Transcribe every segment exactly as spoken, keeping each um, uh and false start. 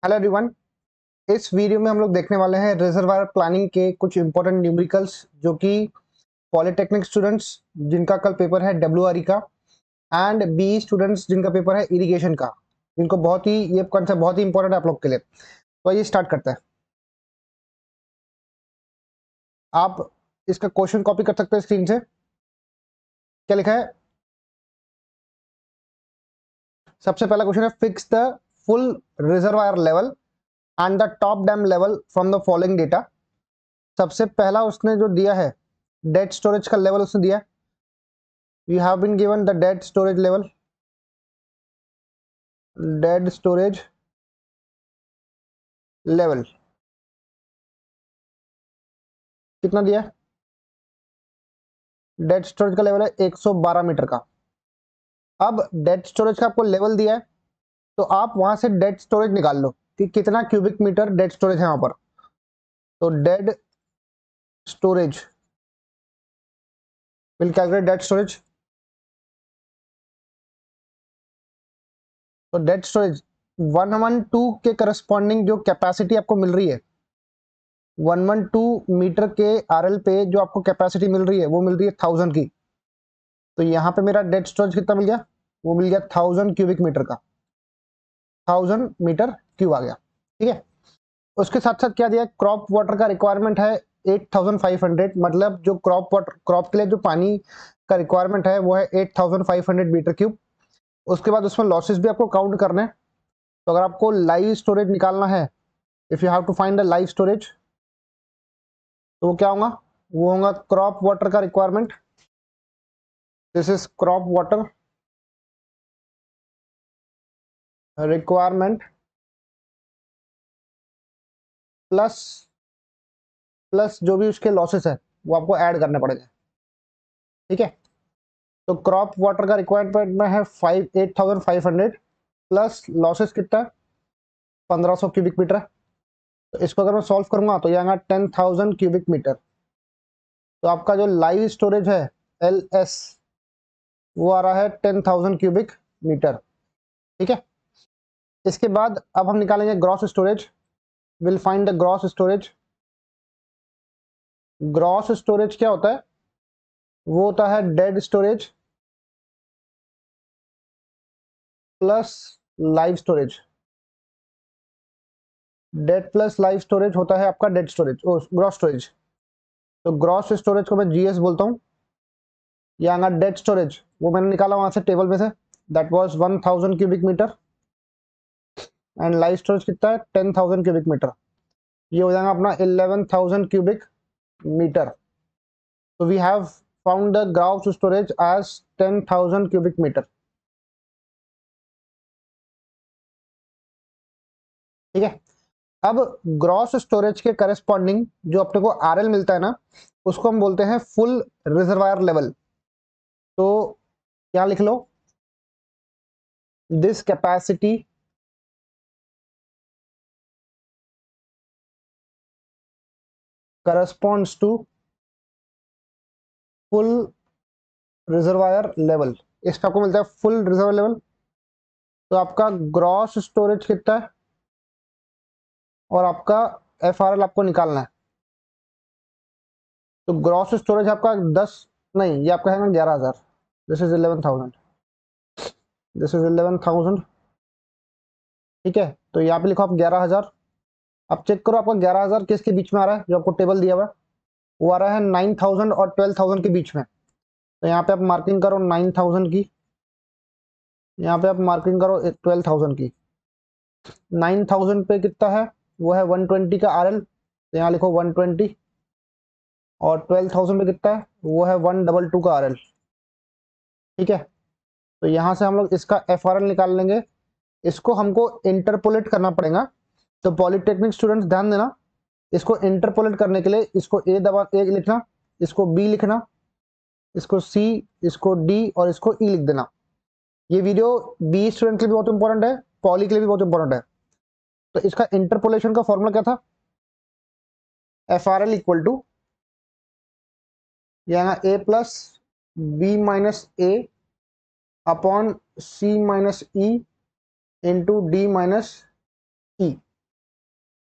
Hello everyone. इस video में हम लोग देखने वाले हैं रिजर्वायर प्लानिंग के कुछ इंपॉर्टेंट न्यूमेरिकल्स जो कि पॉलिटेक्निक स्टूडेंट्स जिनका कल पेपर है डब्ल्यूआरई का एंड बी स्टूडेंट्स जिनका पेपर है इरिगेशन का, जिनको बहुत ही ये कॉन्सेप्ट बहुत ही इंपॉर्टेंट है आप लोग के लिए। तो ये स्टार्ट करते हैं। आप इसका क्वेश्चन कॉपी कर सकते हैं स्क्रीन से। क्या लिखा है? सबसे पहला क्वेश्चन है, fix the full reservoir level and the top dam level from the following data. सबसे पहला उसने जो दिया है डेड स्टोरेज का लेवल उसने दिया है। We have been given the dead storage level, dead storage level कितना दिया है? डेड स्टोरेज का लेवल है एक सौ बारह मीटर का। अब डेड स्टोरेज का आपको लेवल दिया है तो आप वहां से डेड स्टोरेज निकाल लो कि कितना क्यूबिक मीटर डेड स्टोरेज है वहां पर। तो dead storage will calculate dead storage. तो dead storage one one two के करस्पॉन्डिंग जो कैपेसिटी आपको मिल रही है, वन वन टू मीटर के आरएल पे जो आपको कैपेसिटी मिल रही है वो मिल रही है थाउजेंड की। तो यहाँ पे मेरा डेड स्टोरेज कितना मिल गया? वो मिल गया थाउजेंड क्यूबिक मीटर का, थाउजेंड मीटर क्यूब आ गया। ठीक है। उसके साथ साथ क्या दिया? क्रॉप वाटर का रिक्वायरमेंट है एट थाउजेंड फाइव हंड्रेड, मतलब जो क्रॉप वाटर क्रॉप के लिए जो पानी का रिक्वायरमेंट है वो है eight thousand five hundred meter cube. उसके बाद उसमें लॉसेस भी आपको काउंट करने हैं। तो अगर आपको लाइव स्टोरेज निकालना है, if you have to find the live storage, तो वो क्या होगा? वो होगा क्रॉप वाटर का requirement. This is crop water requirement plus plus जो भी उसके लॉसेस है वो आपको ऐड करने पड़ेंगे। ठीक है। तो क्रॉप वाटर का रिक्वायरमेंट में है five eight thousand five hundred plus losses कितना है? पंद्रह सौ क्यूबिक मीटर है। तो इसको अगर मैं सॉल्व करूंगा तो ये आएगा टेन थाउजेंड क्यूबिक मीटर। तो आपका जो लाइव स्टोरेज है एल एस वो आ रहा है टेन थाउजेंड क्यूबिक मीटर। ठीक है। इसके बाद अब हम निकालेंगे gross storage. Will find the gross storage. Gross storage क्या होता है? वो होता है dead storage plus live storage. Dead plus live storage होता है आपका डेड स्टोरेज, ग्रॉस स्टोरेज। तो ग्रॉस स्टोरेज को मैं जीएस बोलता हूँ। यहाँ डेड स्टोरेज वो मैंने निकाला वहां से टेबल में से, that was one thousand cubic meter and live storage कितना है? Ten thousand cubic meter. ये हो जाएगा अपना इलेवन थाउजेंड क्यूबिक मीटर। तो we have found the gross storage as ten thousand cubic meter. ठीक है। अब ग्रॉस स्टोरेज के करस्पॉन्डिंग जो अपने को आरएल मिलता है ना, उसको हम बोलते हैं फुल रिजर्वायर लेवल। तो क्या लिख लो? This capacity corresponds to full reservoir level. इसका आपको मिलता है फुल रिजर्वायर लेवल। तो आपका ग्रॉस स्टोरेज कितना है और आपका एफआरएल आपको निकालना है। तो ग्रॉस स्टोरेज आपका दस नहीं, ये आपका है ग्यारह हजार। This is eleven thousand, this is eleven thousand. ठीक है। तो यहाँ पे लिखो आप ग्यारह हजार। अब चेक करो आपका ग्यारह हजार किसके बीच में आ रहा है? जो आपको टेबल दिया हुआ है वो आ रहा है नाइन थाउजेंड और ट्वेल्व थाउजेंड के बीच में। तो यहाँ पे आप मार्किंग करो नाइन थाउजेंड की, यहाँ पे आप मार्किंग करो ट्वेल्व थाउजेंड की। नाइन थाउजेंड पे कितना है? वो है वन ट्वेंटी का आरएल, तो यहाँ लिखो वन ट्वेंटी। और ट्वेल्व थाउजेंड पे कितना है? वो है वन डबल टू का आरएल। ठीक है। तो यहाँ से हम लोग इसका एफआरएल निकाल लेंगे। इसको हमको इंटरपोलेट करना पड़ेगा। तो पॉलिटेक्निक स्टूडेंट्स ध्यान देना, इसको इंटरपोलेट करने के लिए इसको ए दबा ए लिखना, इसको बी लिखना, इसको सी, इसको डी और इसको ई लिख देना। ये वीडियो बी स्टूडेंट के लिए भी बहुत इंपॉर्टेंट है, पॉली के लिए भी बहुत इंपॉर्टेंट है। तो इसका इंटरपोलेशन का फॉर्मूला क्या था? F R L equal to यहाँ A plus B minus A upon C minus E into D minus E.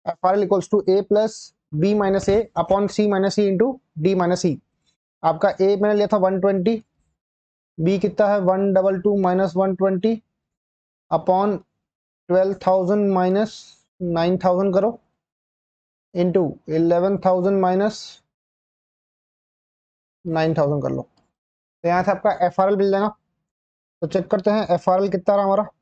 F R L equals to A plus B minus A upon C minus C into D minus C. आपका A मैंने लिया था one twenty, B कितना है one double two minus one twenty upon twelve thousand minus nine thousand करो into eleven thousand minus nine thousand कर लो। तो यहाँ से आपका एफ आर एल मिल जाएगा। तो चेक करते हैं एफ आर एल कितना रहा हमारा,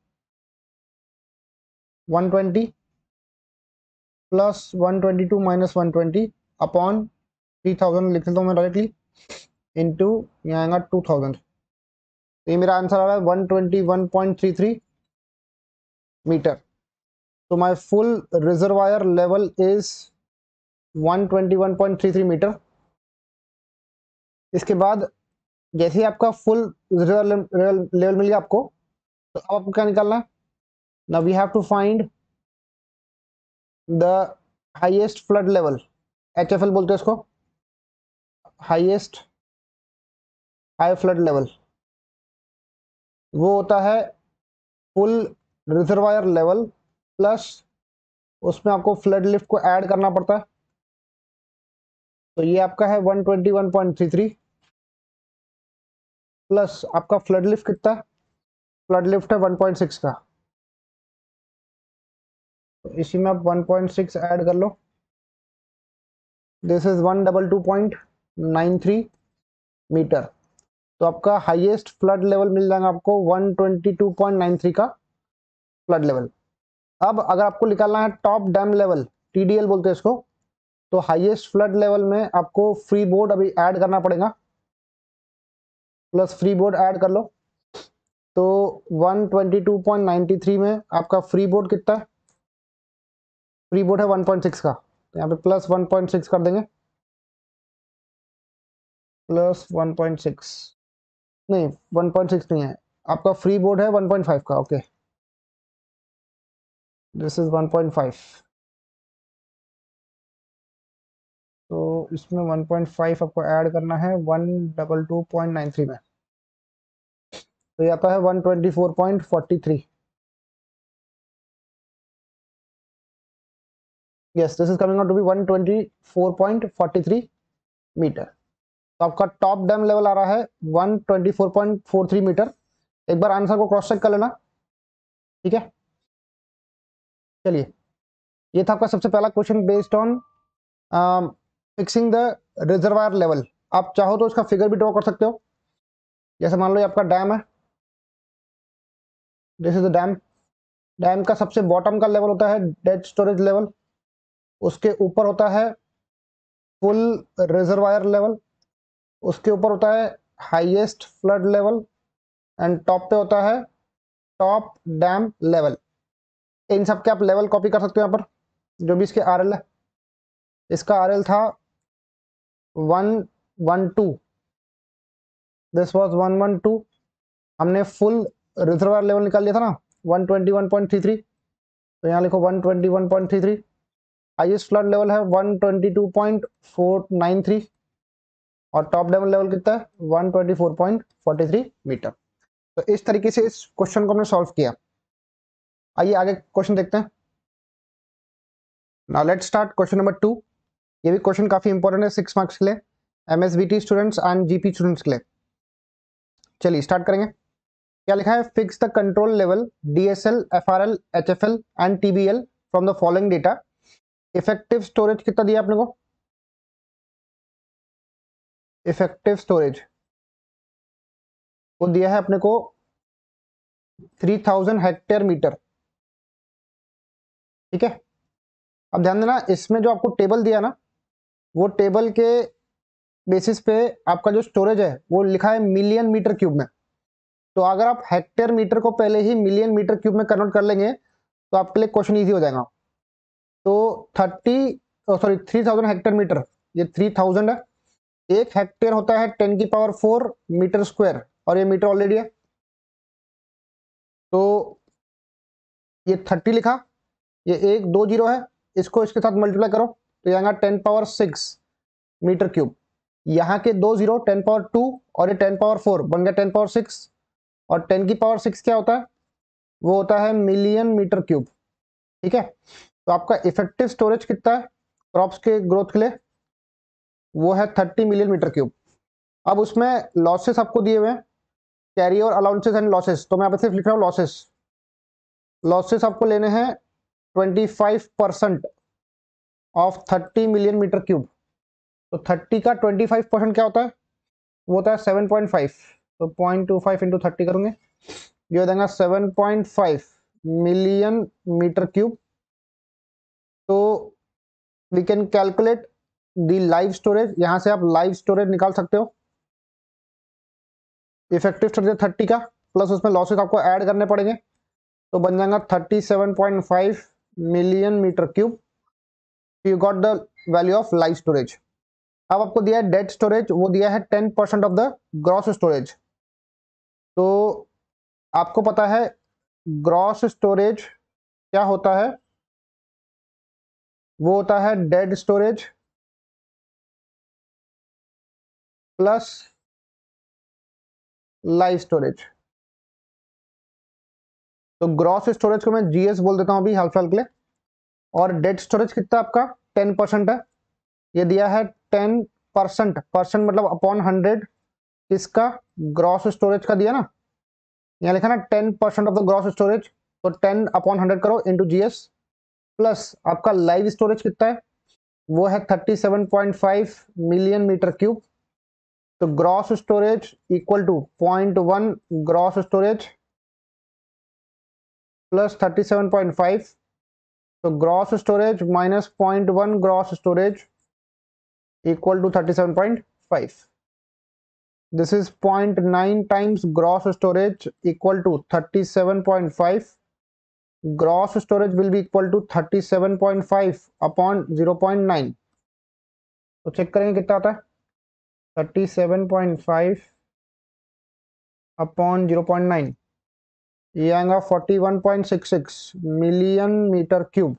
one twenty plus one twenty two minus one twenty upon three thousand लिख लेता हूँ मैं डायरेक्टली इंटू यहाँ आएगा टू थाउजेंड। तो ये मेरा आंसर आ रहा है one twenty one point three three metre. तो my full reservoir level is one twenty one point three three meter. इसके बाद जैसे ही आपका फुल रिजर्वायर लेवल मिल गया आपको, तो अब आपको क्या निकालना है, now we have to find the highest flood level, H F L बोलते हैं इसको, हाईएस्ट हाई फ्लड लेवल। वो होता है फुल रिजर्वायर लेवल प्लस उसमें आपको फ्लड लिफ्ट को ऐड करना पड़ता है। तो ये आपका है one twenty one point three three plus आपका फ्लड लिफ्ट कितना है, फ्लड लिफ्ट है वन पॉइंट सिक्स का। तो इसी में आप वन पॉइंट सिक्स ऐड कर लो, this is one double two point nine three metre. तो आपका हाईएस्ट फ्लड लेवल मिल जाएगा आपको one twenty two point nine three का फ्लड लेवल। अब अगर आपको निकालना है top dam level, T D L बोलते हैं इसको, तो हाईएस्ट फ्लड लेवल में आपको फ्री बोर्ड अभी ऐड करना पड़ेगा, प्लस फ्री बोर्ड ऐड कर लो। तो one twenty two point nine three में आपका फ्री बोर्ड कितना है, फ्री बोर्ड है वन पॉइंट सिक्स का, तो यहाँ पे प्लस वन पॉइंट सिक्स कर देंगे, प्लस वन पॉइंट सिक्स नहीं वन पॉइंट सिक्स नहीं है, आपका फ्री बोर्ड है वन पॉइंट फाइव का। Okay this is one point five. तो इसमें वन पॉइंट फाइव आपको ऐड करना है one double two point nine three में, तो ये आता है one twenty four point forty three. Yes this is coming out to be one twenty four point forty three metre. तो आपका टॉप डैम लेवल आ रहा है one twenty four point four three metre. एक बार आंसर को cross check कर लेना, ठीक है। चलिए ये था आपका सबसे पहला question based on fixing the reservoir level. आप चाहो तो इसका फिगर भी ड्रॉ कर सकते हो। जैसे मान लो ये आपका डैम है, this is the dam. Dam का सबसे बॉटम का लेवल होता है डेड स्टोरेज लेवल, उसके ऊपर होता है फुल रिजर्वायर लेवल, उसके ऊपर होता है highest flood level and top पे होता है टॉप डैम लेवल। इन सब के आप लेवल कॉपी कर सकते हो यहाँ पर, जो भी इसके आर एल है। इसका आर एल था one one two, this was one one two. हमने फुल रिजर्वायर लेवल निकाल लिया था ना one twenty one point three three, तो यहाँ लिखो one twenty one point three three. Highest flood level है one twenty two point four nine three और टॉप डैम लेवल कितना है one twenty four point forty three metre. तो इस तरीके से इस क्वेश्चन को हमने सॉल्व किया। आइए आगे क्वेश्चन देखते हैं। Now let's start question number two. ये भी क्वेश्चन काफी इंपॉर्टेंट है सिक्स मार्क्स के लिए, MSBT students and GP students के लिए। चलिए स्टार्ट करेंगे। क्या लिखा है, fix the control level DSL, FRL, HFL and TBL from the following data. Effective storage कितना दिया आपने को, इफेक्टिव स्टोरेज वो दिया है अपने को थ्री थाउजेंड हेक्टेयर मीटर, ठीक है। अब ध्यान देना, इसमें जो आपको टेबल दिया ना, वो टेबल के बेसिस पे आपका जो स्टोरेज है वो लिखा है मिलियन मीटर क्यूब में। तो अगर आप हेक्टेयर मीटर को पहले ही मिलियन मीटर क्यूब में कन्वर्ट कर लेंगे तो आपके लिए क्वेश्चन इजी हो जाएगा। तो thirty sorry three thousand hectare metre, ये थ्री थाउजेंड है। एक हेक्टेयर होता है टेन की पावर फोर मीटर स्क्वायर, और ये मीटर ऑलरेडी है, तो ये थर्टी लिखा, ये एक दो जीरो है, इसको इसके साथ मल्टीप्लाई करो तो यहाँ ten power six metre cube. यहाँ के दो जीरो टेन पावर टू और ये टेन पावर फोर बन गया टेन पावर सिक्स, और टेन की पावर सिक्स क्या होता है, वो होता है मिलियन मीटर क्यूब, ठीक है। तो आपका इफेक्टिव स्टोरेज कितना है क्रॉप्स के ग्रोथ के लिए, वो है थर्टी मिलियन मीटर क्यूब। अब उसमें लॉसेस आपको दिए हुए हैं, कैरी और अलाउंसेस एंड लॉसेस, तो मैं यहाँ पे सिर्फ लिख रहा हूँ लॉसेस। लॉसेस आपको लेने हैं twenty five percent of thirty million metre cube. तो थर्टी का ट्वेंटी फाइव परसेंट क्या होता है, वो होता है सेवन पॉइंट फाइव। तो point two five into thirty करूंगे, ये हो जाएगा seven point five million metre cube. तो we can calculate the live storage, यहां से आप लाइव स्टोरेज निकाल सकते हो। इफेक्टिव स्टोरेज थर्टी का, प्लस उसमें लॉसेस आपको ऐड करने पड़ेंगे, तो बन जाएगा thirty seven point five million metre cube. You got the value of live storage. अब आपको दिया है डेड स्टोरेज, वो दिया है ten percent of the gross storage. तो आपको पता है ग्रॉस स्टोरेज क्या होता है, वो होता है dead storage plus live storage. तो ग्रॉस स्टोरेज को मैं जीएस बोल देता हूं अभी हाल फिलहाल के लिए। और डेड स्टोरेज कितना आपका टेन परसेंट है, ये दिया है टेन परसेंट, परसेंट मतलब अपॉन हंड्रेड, इसका ग्रॉस स्टोरेज का दिया ना, यहाँ लिखा ना ten percent of the gross storage, तो टेन अपॉन हंड्रेड करो इंटू जीएस, प्लस आपका लाइव स्टोरेज कितना है, वो है thirty seven point five million metre cube. तो gross storage equal to point one gross storage plus thirty seven point five, तो gross storage minus point one gross storage equal to thirty seven point five. This is zero point nine times gross storage equal to thirty-seven point five. Gross storage will be equal to thirty-seven point five upon zero point nine. तो check करेंगे कितना आता है, thirty-seven point five upon zero point nine, ये आएगा forty-one point six six million metre cube.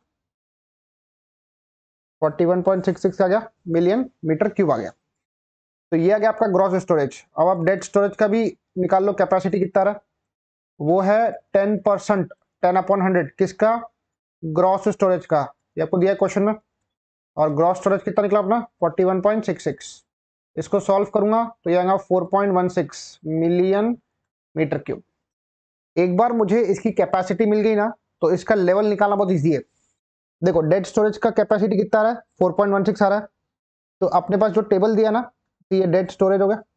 forty-one point six six आ गया million metre cube आ गया। तो ये आ गया आपका ग्रॉस स्टोरेज। अब आप डेड स्टोरेज का भी निकाल लो, कैपेसिटी कितना रहा, वो है ten percent, ten upon hundred किसका, ग्रॉस स्टोरेज का, ये आपको दिया है क्वेश्चन में। और ग्रॉस स्टोरेज कितना निकला अपना forty one point six six. इसको सॉल्व करूंगा तो ये आएगा four point one six million metre cube. एक बार मुझे इसकी कैपेसिटी मिल गई ना, तो इसका लेवल निकालना बहुत ईजी है। देखो डेड स्टोरेज का कैपेसिटी कितना आ रहा है, फोर पॉइंट वन सिक्स आ रहा है। तो अपने पास जो टेबल दिया ना, तो ये डेड स्टोरेज हो गया,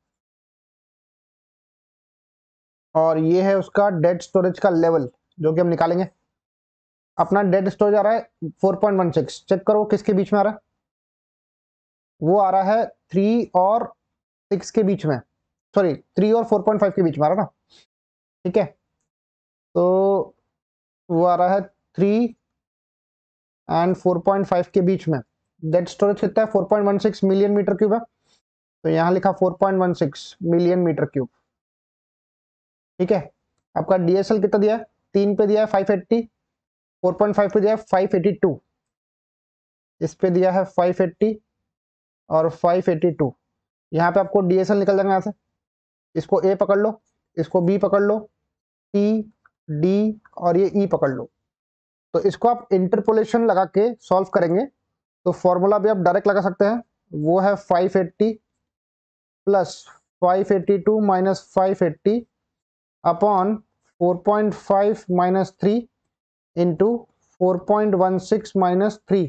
और ये है उसका डेड स्टोरेज का लेवल जो कि हम निकालेंगे। अपना डेड स्टोरेज आ रहा है four point one six, check करो किसके बीच में आ रहा है, वो आ रहा है थ्री और सिक्स के बीच में, सॉरी थ्री और फोर पॉइंट फाइव के बीच में आ रहा है ना, ठीक है। तो वो आ रहा है three and four point five के बीच में। डेड स्टोरेज कितना है, four point one six million metre cube है, तो यहाँ लिखा four point one six million metre cube, ठीक है। आपका डीएसएल कितना दिया है, तीन पे दिया है five eighty, four point five पे दिया है फाइव एटी टू, इस पे दिया है फाइव एट्टी और फाइव एटी टू। यहाँ पे आपको डीएसएल निकल जाएगा यहाँ से, इसको ए पकड़ लो, इसको बी पकड़ लो, सी डी और ये ई पकड़ लो। तो इसको आप इंटरपोलेशन लगा के सॉल्व करेंगे, तो फॉर्मूला भी आप डायरेक्ट लगा सकते हैं, वो है five eighty plus five eighty two minus five eighty upon four point five minus three into four point one six minus three.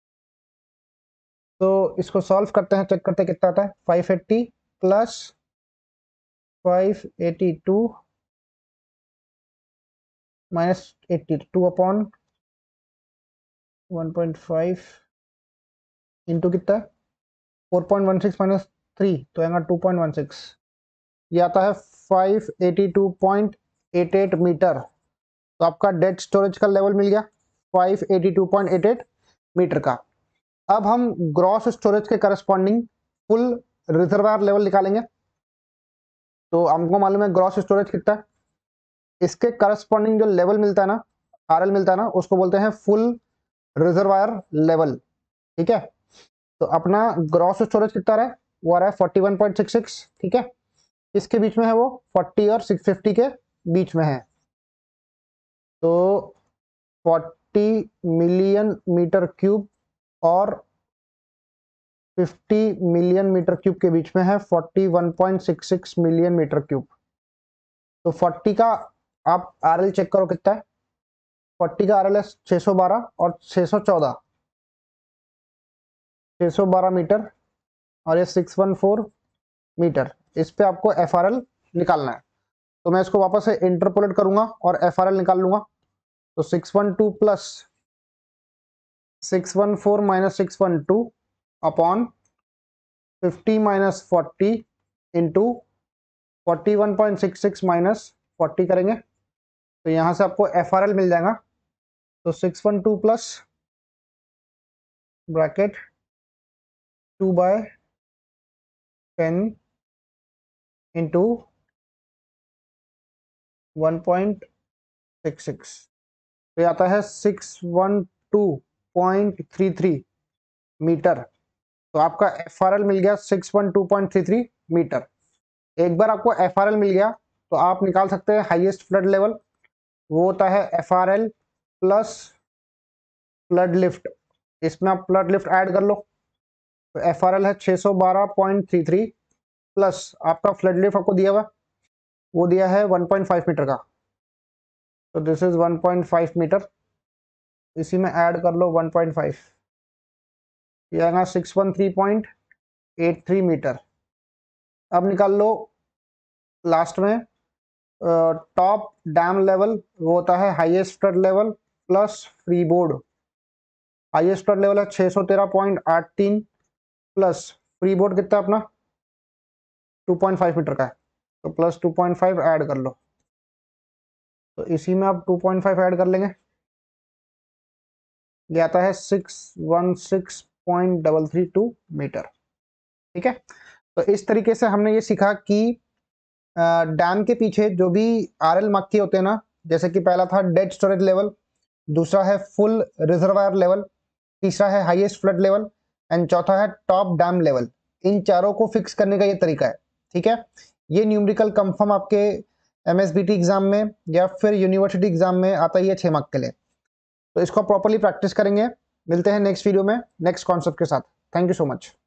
तो इसको सॉल्व करते हैं, चेक करते हैं कितना आता है, five eighty plus five eighty two minus eighty two upon one point five into कितना, four point one six minus three, तो आएगा टू पॉइंट वन सिक्स, ये आता है five eighty two point eight eight metre. तो आपका dead storage का level मिल गया five eighty two point eight eight metre का। अब हम ग्रॉस स्टोरेज के करस्पॉन्डिंग फुल रिजर्वायर लेवल निकालेंगे। तो हमको मालूम है ग्रॉस स्टोरेज कितना है, इसके करस्पॉन्डिंग जो लेवल मिलता है ना, आरएल मिलता है ना, उसको बोलते हैं फुल रिजर्वायर लेवल, ठीक है। तो अपना ग्रॉस स्टोरेज कितना रहा है, वो आ रहा है forty one point six six, ठीक है। इसके बीच में है वो फोर्टी और सिक्स फिफ्टी के बीच में है। तो forty fifty million metre cube और फिफ्टी मिलियन मीटर क्यूब के बीच में है forty one point six six million metre cube. तो फोर्टी का आप आरएल चेक करो कितना है। फोर्टी का आरएल है छह सौ बारह और छह सौ चौदह, छह सौ बारह मीटर और ये सिक्स सौ चौदह मीटर। इस पे आपको एफआरएल निकालना है। तो मैं इसको वापस से इंटरपोलेट करूंगा और एफआरएल निकाल लूंगा। तो six one two plus six one four minus six one two upon fifty minus forty into forty one point six six minus forty करेंगे तो यहाँ से आपको एफआरएल मिल जाएगा। तो six one two plus bracket two by ten into one point six six, तो आता है six one two point three three metre. तो आपका एफआरएल मिल गया six one two point three three metre. एक बार आपको एफआरएल मिल गया तो आप निकाल सकते हैं हाईएस्ट फ्लड लेवल। वो होता है एफआरएल प्लस फ्लड लिफ्ट। इसमें आप फ्लड लिफ्ट ऐड कर लो। तो एफआरएल है छह सौ बारह पॉइंट थ्री थ्री प्लस आपका फ्लड लिफ्ट आपको दिया हुआ, वो दिया है वन पॉइंट फाइव मीटर का। तो this is one point five metre. इसी में ऐड कर लो वन पॉइंट फाइव, ये आएगा six one three point eight three metre. अब निकाल लो लास्ट में टॉप डैम लेवल, वो होता है highest flood level plus free board. Highest flood level है छह सौ तेरह पॉइंट आठ तीन प्लस फ्री बोर्ड कितना अपना टू पॉइंट फाइव मीटर का है। तो plus two point five add कर लो। तो इसी में आप टू पॉइंट फाइव ऐड कर लेंगे, ये आता है six one six point double three two metre. ठीक है, तो इस तरीके से हमने ये सीखा कि डैम के पीछे जो भी आरएल मार्क किए होते हैं ना, जैसे कि पहला था डेड स्टोरेज लेवल, दूसरा है फुल रिजर्वायर लेवल, तीसरा है हाईएस्ट फ्लड लेवल एंड चौथा है टॉप डैम लेवल। इन चारों को फिक्स करने का ये तरीका है। ठीक है, ये न्यूमेरिकल कंफर्म आपके एमएसबीटी एग्जाम में या फिर यूनिवर्सिटी एग्जाम में आता ही है छह मार्क के लिए। तो इसको प्रॉपर्ली प्रैक्टिस करेंगे। मिलते हैं नेक्स्ट वीडियो में नेक्स्ट कॉन्सेप्ट के साथ। Thank you so much.